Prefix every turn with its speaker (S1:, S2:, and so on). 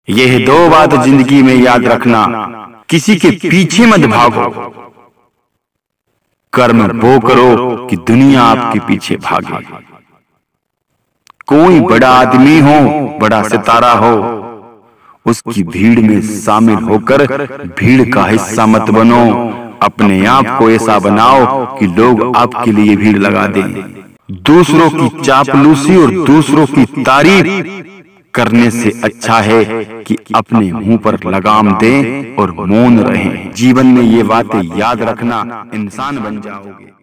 S1: यह दो बात जिंदगी में याद रखना, किसी के पीछे मत भागो। कर्म वो करो कि दुनिया आपके पीछे भागे। कोई बड़ा आदमी हो, बड़ा सितारा हो, उसकी भीड़ में शामिल होकर भीड़ का हिस्सा मत बनो। अपने आप को ऐसा बनाओ कि लोग आपके लिए भीड़ लगा दें। दूसरों की चापलूसी और दूसरों की तारीफ करने से अच्छा है कि अपने मुंह पर लगाम दें और मौन रहें। जीवन में ये बातें याद रखना, इंसान बन जाओगे।